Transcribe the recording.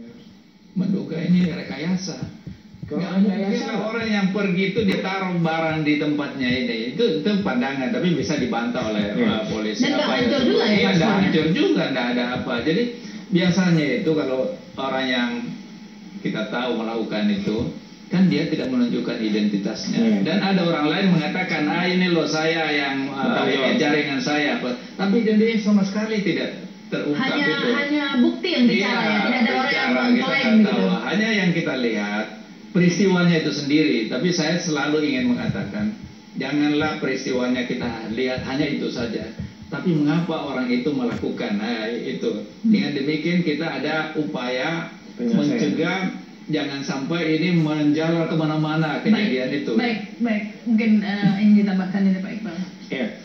menduga ini rekayasa. Nggak mungkin orang yang pergi itu ditaruh barang di tempatnya ini. Itu pandangan, tapi bisa dibantah oleh polisi. Dan nggak hancur juga ya? Nggak hancur juga, nggak ada apa. Jadi biasanya itu kalau orang yang kita tahu melakukan itu, kan dia tidak menunjukkan identitasnya. Dan ada orang lain mengatakan, ini loh saya yang jaringan saya. Tapi dia sama sekali tidak terungkap itu. Hanya bukti yang bicara ya, tidak ada orang yang mengklaim gitu. Hanya yang kita lihat peristiwanya itu sendiri. Tapi saya selalu ingin mengatakan, janganlah peristiwanya kita lihat hanya itu saja. Tapi mengapa orang itu melakukan itu? Dengan demikian kita ada upaya mencegah jangan sampai ini menjalar kemana-mana kejadian itu. Baik. Mungkin ingin ditambahkan ini Pak Iqbal. Ya.